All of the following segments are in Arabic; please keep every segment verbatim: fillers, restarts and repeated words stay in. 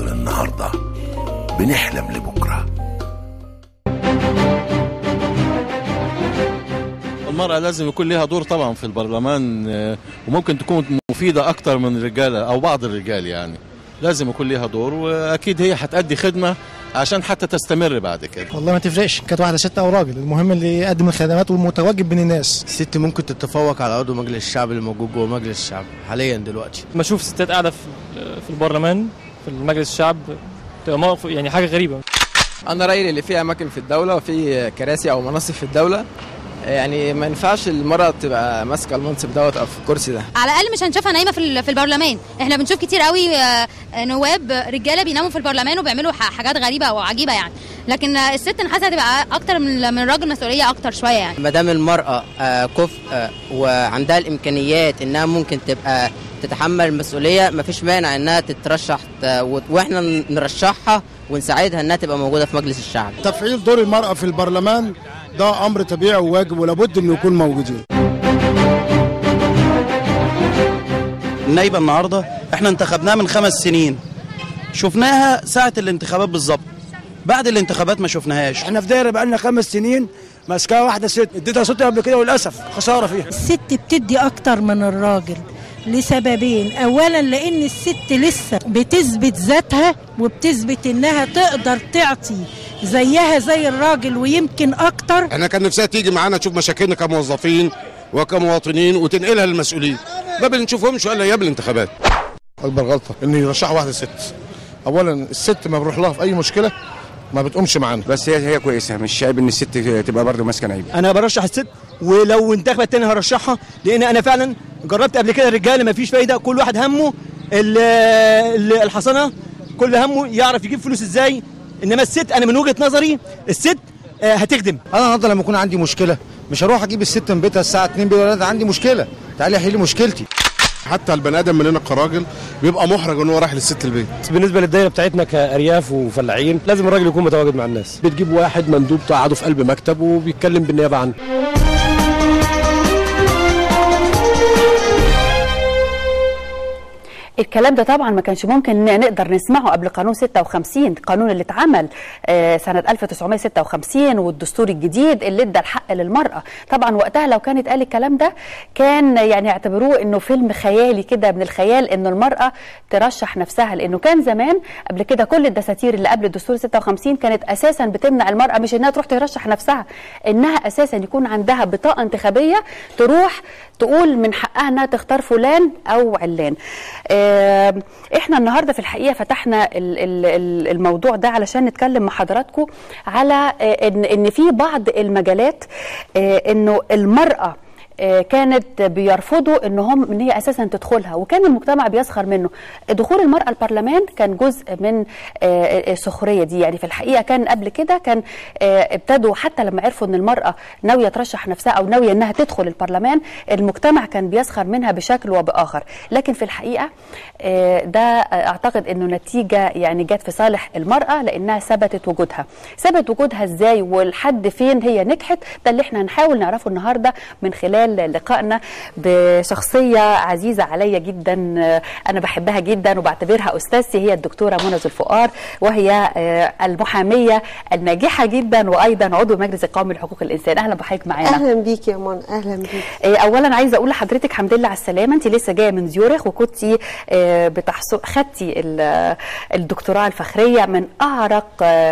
مصر النهاردة، بنحلم لبكرة. المرأة لازم يكون لها دور طبعا في البرلمان، وممكن تكون مفيدة أكتر من الرجالة أو بعض الرجال، يعني لازم يكون لها دور، وأكيد هي هتأدي خدمة عشان حتى تستمر بعد كده. والله ما تفرقش كانت واحدة ست أو راجل، المهم اللي يقدم الخدمات والمتواجد بين الناس. الست ممكن تتفوق على عضو مجلس الشعب اللي موجود جوه مجلس الشعب حاليا دلوقتي. ما أشوف ستات قاعدة في البرلمان في المجلس الشعب تبقى يعني حاجة غريبة. أنا رأيي اللي فيه أماكن في الدولة وفي كراسي أو مناصب في الدولة، يعني ما ينفعش المرأة تبقى ماسكة المنصب دوت أو في الكرسي ده. على الأقل مش هنشوفها نايمة في البرلمان. احنا بنشوف كتير قوي نواب رجالة بيناموا في البرلمان وبيعملوا حاجات غريبة وعجيبة يعني، لكن الست انا حاسة هتبقى أكتر من من الراجل مسؤولية أكتر شوية يعني. ما دام المرأة كفء وعندها الإمكانيات إنها ممكن تبقى تتحمل المسؤولية، مفيش مانع إنها تترشح وإحنا نرشحها ونساعدها إنها تبقى موجودة في مجلس الشعب. تفعيل دور المرأة في البرلمان ده أمر طبيعي وواجب ولابد إنه يكون موجودين. النايبة النهاردة احنا انتخبناها من خمس سنين، شفناها ساعة الانتخابات بالظبط، بعد الانتخابات ما شفناهاش. احنا في دايرة بقالنا خمس سنين ماسكاها واحدة ست، اديتها صوتها قبل كده وللأسف خسارة فيها. الست بتدي أكتر من الراجل لسببين، اولا لان الست لسه بتثبت ذاتها وبتثبت انها تقدر تعطي زيها زي الراجل ويمكن اكتر. احنا كان نفسها تيجي معانا تشوف مشاكلنا كموظفين وكمواطنين وتنقلها للمسؤولين، ما بنشوفهمش الا ايام الانتخابات. اكبر غلطه ان يرشحوا واحده ست. اولا الست ما بنروح لها في اي مشكله ما بتقومش معانا، بس هي هي كويسه، مش عيب ان الست تبقى برضه ماسكه نايبه. انا برشح الست، ولو انتخبت تاني هرشحها، لان انا فعلا جربت قبل كده الرجاله مفيش فايده، كل واحد همه الحصانه، كل همه يعرف يجيب فلوس ازاي، انما الست انا من وجهه نظري الست هتخدم. انا النهارده لما يكون عندي مشكله مش هروح اجيب الست من بيتها الساعه اتنين بالليل، عندي مشكله تعالي حلي مشكلتي. حتى البني ادم مننا كراجل بيبقى محرج ان هو رايح للست البيت. بالنسبه للدايره بتاعتنا كارياف وفلاحين لازم الراجل يكون متواجد مع الناس، بتجيب واحد مندوب تقعده في قلب مكتب وبيتكلم بالنيابه عنه. الكلام ده طبعا ما كانش ممكن نقدر نسمعه قبل قانون ستة وخمسين، القانون اللي اتعمل سنة ألف وتسعمائة وستة وخمسين والدستور الجديد اللي ادى الحق للمرأة. طبعا وقتها لو كانت قال الكلام ده كان يعني يعتبروه انه فيلم خيالي كده من الخيال انه المرأة ترشح نفسها، لانه كان زمان قبل كده كل الدساتير اللي قبل الدستور ستة وخمسين كانت اساسا بتمنع المرأة مش انها تروح ترشح نفسها، انها اساسا يكون عندها بطاقة انتخابية تروح تقول من حقها انها تختار فلان او علان. احنا النهارده في الحقيقه فتحنا الموضوع ده علشان نتكلم مع حضراتكم على ان ان في بعض المجالات انه المراه كانت بيرفضوا ان هم ان هي اساسا تدخلها، وكان المجتمع بيسخر منه. دخول المراه البرلمان كان جزء من السخريه دي، يعني في الحقيقه كان قبل كده كان ابتدوا حتى لما عرفوا ان المراه ناويه ترشح نفسها او ناويه انها تدخل البرلمان المجتمع كان بيسخر منها بشكل وباخر، لكن في الحقيقه ده اعتقد انه نتيجه يعني جت في صالح المراه لانها ثبتت وجودها. ثبت وجودها ازاي ولحد فين هي نجحت؟ ده اللي احنا هنحاول نعرفه النهارده من خلال لقائنا بشخصية عزيزة عليا جدا، أنا بحبها جدا وبعتبرها أستاذتي، هي الدكتورة منى ذوالفقار، وهي المحامية الناجحة جدا وأيضا عضو المجلس القومي لحقوق الإنسان. أهلا بحضرتك معانا. أهلا بيك يا منى. أهلا بيك. أولا عايزة أقول لحضرتك الحمد لله على السلامة، أنت لسه جاية من زيورخ وكنتي بتحصل خدتي الدكتوراه الفخرية من أعرق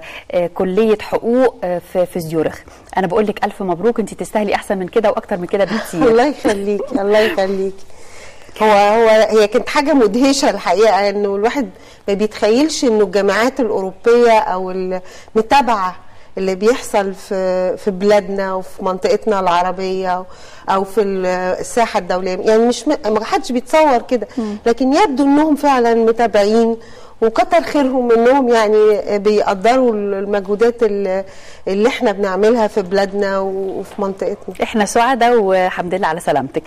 كلية حقوق في زيورخ. أنا بقول لك ألف مبروك، أنت تستاهلي أحسن من كده وأكتر من كده بكتير. الله يخليك الله يخليك. هو هو هي كانت حاجه مدهشه الحقيقه، انه الواحد ما بيتخيلش انه الجامعات الاوروبيه او المتابعه اللي بيحصل في في بلادنا وفي منطقتنا العربيه او في الساحه الدوليه، يعني مش ما حدش بيتصور كده، لكن يبدو انهم فعلا متابعين وكتر خيرهم انهم يعني بيقدروا المجهودات اللي, اللي احنا بنعملها في بلادنا وفي منطقتنا. احنا سعداء والحمد لله على سلامتك.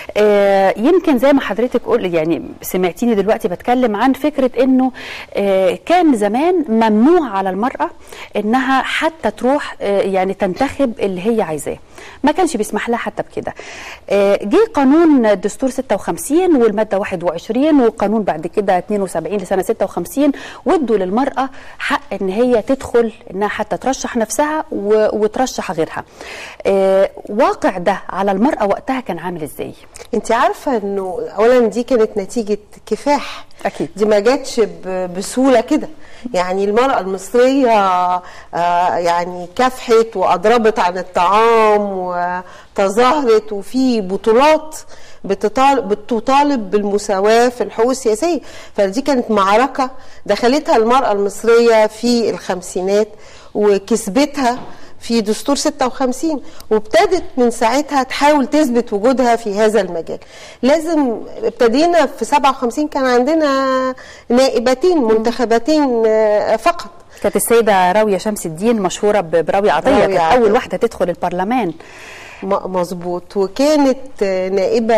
آه يمكن زي ما حضرتك قول يعني سمعتيني دلوقتي بتكلم عن فكره انه آه كان زمان ممنوع على المراه انها حتى تروح آه يعني تنتخب اللي هي عايزاه، ما كانش بيسمح لها حتى بكده. آه جه قانون الدستور ستة وخمسين والماده واحد وعشرين، والقانون بعد كده اتنين وسبعين لسنه ستة وخمسين وخمسين وادوا للمرأة حق ان هي تدخل انها حتى ترشح نفسها وترشح غيرها. آه واقع ده على المرأة وقتها كان عامل ازاي؟ انت عارفة انه اولا دي كانت نتيجة كفاح. اكيد دي ما جاتش بسهولة كده، يعني المرأة المصرية آه يعني كافحت وأضربت عن الطعام وتظاهرت، وفي بطولات بتطالب بالمساواة في الحقوق السياسية. فدي كانت معركة دخلتها المرأة المصرية في الخمسينات وكسبتها في دستور ستة وخمسين، وابتدت من ساعتها تحاول تثبت وجودها في هذا المجال. لازم ابتدينا في سبعة وخمسين كان عندنا نائبتين منتخبتين فقط. كانت السيدة راوية شمس الدين مشهورة براوية عطية، كانت أول واحدة تدخل البرلمان. مظبوط، وكانت نائبة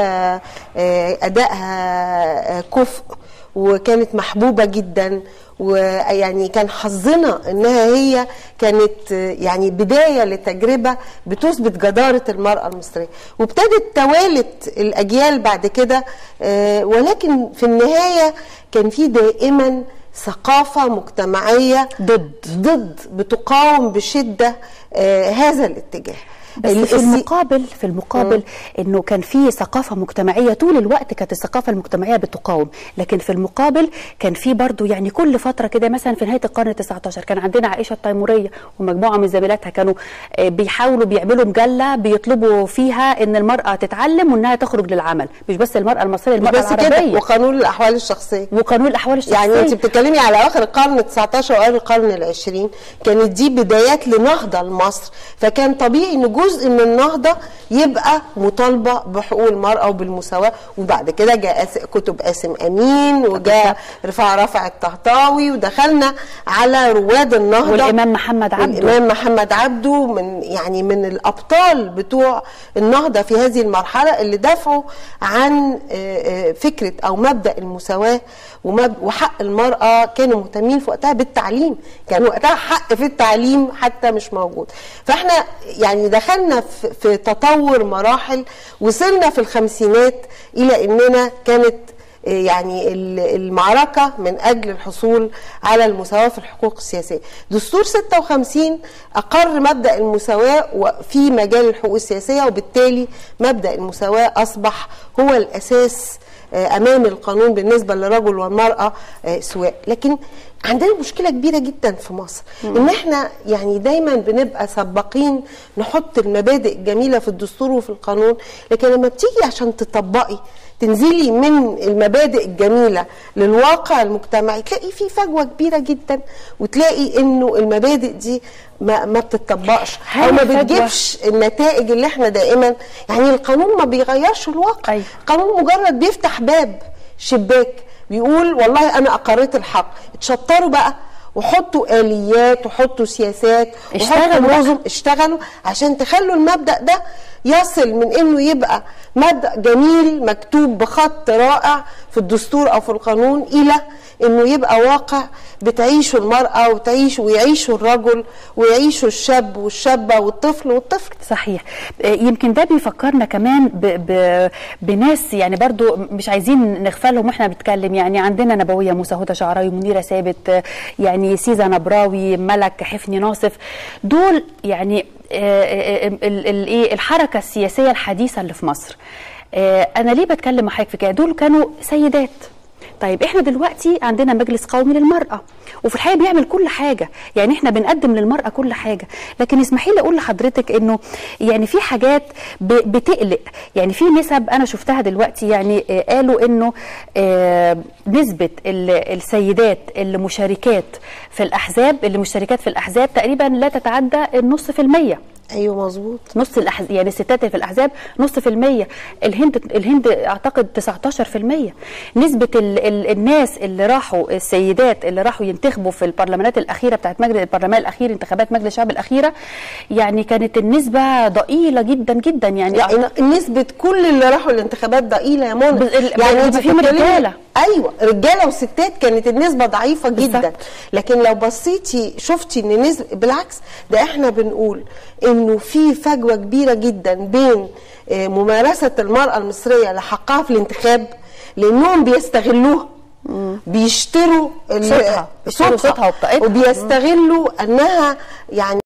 أدائها كفء وكانت محبوبة جدا، ويعني كان حظنا انها هي كانت يعني بدايه لتجربه بتثبت جداره المراه المصريه، وابتدت توالت الاجيال بعد كده. ولكن في النهايه كان في دائما ثقافه مجتمعيه ضد ضد بتقاوم بشده هذا الاتجاه. بس في المقابل في المقابل مم. انه كان في ثقافه مجتمعيه طول الوقت، كانت الثقافه المجتمعيه بتقاوم، لكن في المقابل كان في برضو يعني كل فتره كده، مثلا في نهايه القرن التاسع عشر كان عندنا عائشه التيموريه ومجموعه من زميلاتها كانوا بيحاولوا بيعملوا مجله بيطلبوا فيها ان المراه تتعلم وانها تخرج للعمل، مش بس المراه المصريه، المراه بس العربيه. كده، وقانون الاحوال الشخصيه وقانون الاحوال الشخصيه يعني انت بتتكلمي على اخر القرن التاسع عشر واوائل القرن العشرين، كانت دي بدايات لنهضه لمصر، فكان طبيعي ان جزء من النهضه يبقى مطالبه بحقوق المراه وبالمساواه. وبعد كده جاء كتب قاسم امين وجاء رفاعه رافع الطهطاوي، ودخلنا على رواد النهضه والامام محمد عبده الامام محمد عبده من يعني من الابطال بتوع النهضه في هذه المرحله اللي دافعوا عن فكره او مبدا المساواه وحق المراه. كانوا مهتمين في وقتها بالتعليم، كان وقتها حق في التعليم حتى مش موجود. فاحنا يعني دخلنا في تطور مراحل، وصلنا في الخمسينات الى اننا كانت يعني المعركة من أجل الحصول على المساواة في الحقوق السياسية. دستور ستة وخمسين أقر مبدأ المساواة في مجال الحقوق السياسية، وبالتالي مبدأ المساواة أصبح هو الأساس أمام القانون بالنسبة للرجل والمرأة سواء. لكن عندنا مشكلة كبيرة جدا في مصر، مم. ان احنا يعني دايما بنبقى سباقين نحط المبادئ الجميلة في الدستور وفي القانون، لكن لما بتيجي عشان تطبقي تنزلي من المبادئ الجميلة للواقع المجتمعي تلاقي في فجوة كبيرة جدا، وتلاقي انه المبادئ دي ما, ما بتطبقش او ما بتجيبش النتائج اللي احنا دائما يعني. القانون ما بيغيرش الواقع، أيوة. القانون مجرد بيفتح باب شباك بيقول والله انا اقريت الحق، اتشطروا بقى وحطوا آليات وحطوا سياسات وحطوا نظم، اشتغلوا عشان تخلوا المبدأ ده يصل من انه يبقى مبدأ جميل مكتوب بخط رائع في الدستور او في القانون الى انه يبقى واقع بتعيشه المرأة وتعيش ويعيشه الرجل ويعيشه الشاب والشابة والطفل والطفل. صحيح. يمكن ده بيفكرنا كمان ب ب بناس يعني برضو مش عايزين نغفلهم واحنا بنتكلم، يعني عندنا نبوية موسى هدى شعراوي، منيرة ثابت، يعني سيزا نبراوي، ملك حفني ناصف، دول يعني الايه الحركة السياسية الحديثة اللي في مصر. انا ليه بتكلم مع حضرتك في كده؟ دول كانوا سيدات. طيب احنا دلوقتي عندنا مجلس قومي للمرأة، وفي الحقيقة بيعمل كل حاجة، يعني احنا بنقدم للمرأة كل حاجة، لكن اسمحي لي اقول لحضرتك انه يعني في حاجات بتقلق. يعني في نسب انا شفتها دلوقتي، يعني قالوا انه نسبة السيدات اللي مشاركات في الاحزاب اللي مشاركات في الاحزاب تقريبا لا تتعدى النص في المية. ايوه مظبوط. نص الأحز... يعني الستات في الاحزاب نص في المية. الهند الهند اعتقد تسعتاشر في المية. نسبه ال... ال... الناس اللي راحوا السيدات اللي راحوا ينتخبوا في البرلمانات الاخيره بتاعت مجلس البرلمان الاخير، انتخابات مجلس الشعب الاخيره، يعني كانت النسبه ضئيله جدا جدا. يعني, يعني نسبه كل اللي راحوا الانتخابات ضئيله يا منى. ال... يعني في رجاله، ايوه رجاله وستات، كانت النسبه ضعيفه جدا بالزبط. لكن لو بصيتي شفتي ان نسبه، بالعكس ده احنا بنقول انه في فجوه كبيره جدا بين ممارسه المراه المصريه لحقها في الانتخاب، لانهم بيستغلوها بيشتروا صوتها بيشتروا صوتها وبطاقتها وبيستغلوا انها يعني